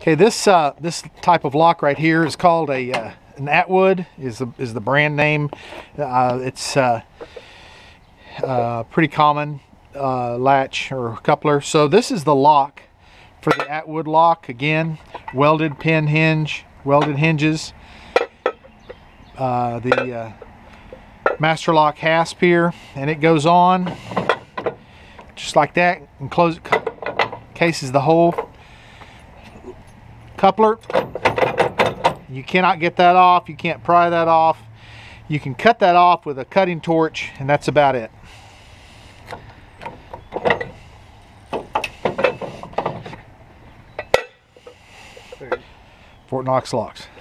Okay, this type of lock right here is called an Atwood. Is the brand name. It's pretty common latch or coupler. So this is the lock for the Atwood lock. Again, welded pin hinge, welded hinges. The master lock hasp here, and it goes on just like that and cases the whole coupler. You cannot get that off. You can't pry that off. You can cut that off with a cutting torch, and that's about it. Fort Knox locks.